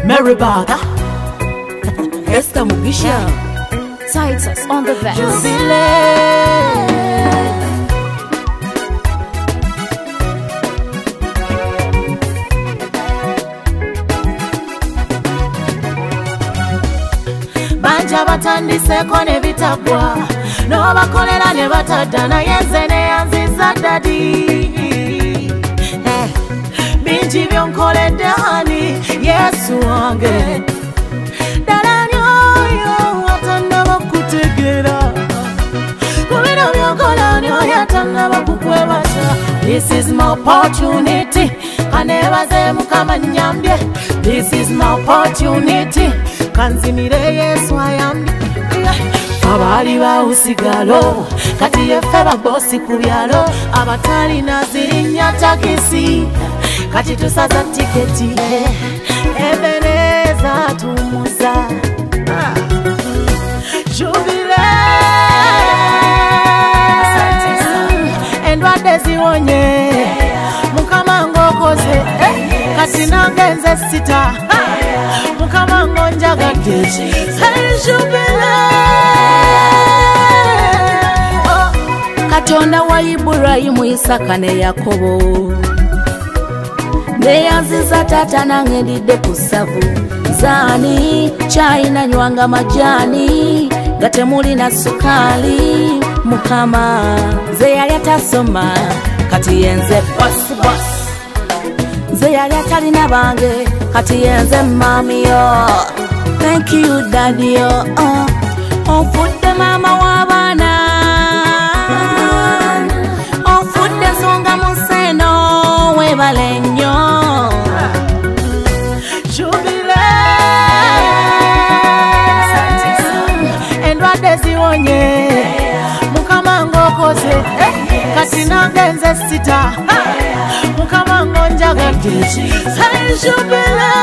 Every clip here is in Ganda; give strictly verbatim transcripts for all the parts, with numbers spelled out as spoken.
marybata, Esther Mugisha, Titus on the verse. Banja batandiseko ne bitagwa, n'obakolera ne batadda naye nze ne yanziza dadi. Eh, bingi byonkoledde hani Yesu wange, ddala nyoyo atannaba kutegeera, ku bino by'okola nyoyo atannaba kukwebasa. This is my opportunity, kaneebaze Mukama nnyambye. This is my opportunity, kanzimire Yesu ayambye. Abaali bawusigalo kati yeffe babosi ku byalo, abatalina zirinnya takisi kati tusaza tiketi. Ebeneeza tumuza jubile, endwadde ziwonye Mukama ng'okoze, kati nange nze sita Mukama ng'onjagadde. Jubile Katonda wa Iburayimu, Isaka ne Yakobo, ne yanziza taata nange ndidde ku ssavu. Zaani chayina nywanga majani nga temulina sukaali. Mukama nze yali atasoma kati yenze boss boss, nze yali atalina bange kati yenze mamiyo. Thank you daddy yo, oh, onfudde mama w'abaana, onfudde nsonga mu sseno, weebale nnyo. Jubile endwadde ziwonye Mukama ng'okoze, kati nange nze sita Mukama ng'onjagadde. Jubile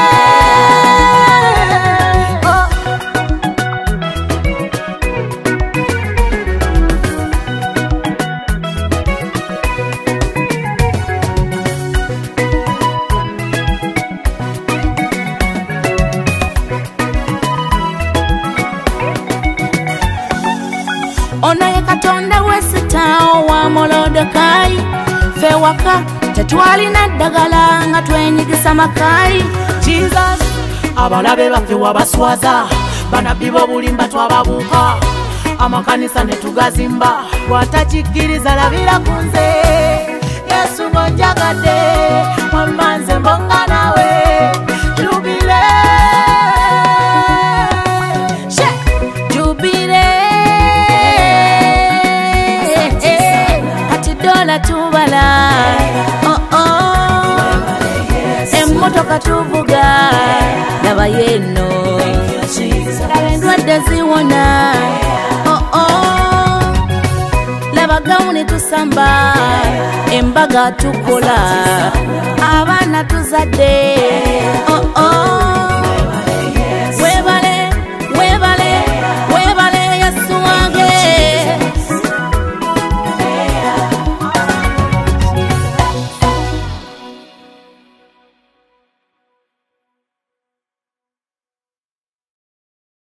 ono ye Katonda w'esitaawo wa Molodokayi, ffe waka tetwalina ddagala nga twenyigisa makayi. Jesus, abalabe baffe wabaswaza, banabbi b'obulimba twababuuka, amakanisa ne tugazimba, bw'atakikkiriza labira ku nze. Yesu ng'onjagadde, wamma nze mbonga nawe. Jubile tubala, oh oh, emmotoka tuvuga, laba yeno, laba endwadde ziwona, oh oh, laba gawuni tusamba, embaga tukola, abaana tuzadde, oh oh.